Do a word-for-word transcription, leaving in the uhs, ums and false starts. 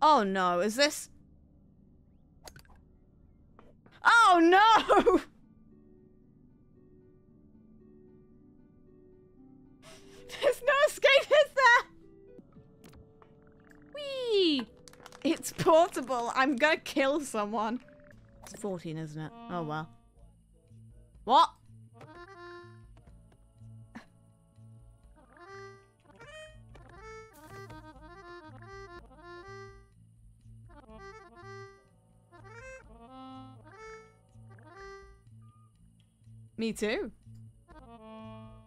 Oh no, is this... Oh no! There's no escape, is there? Whee! It's portable. I'm gonna kill someone. It's fourteen, isn't it? Oh well. What? Me too.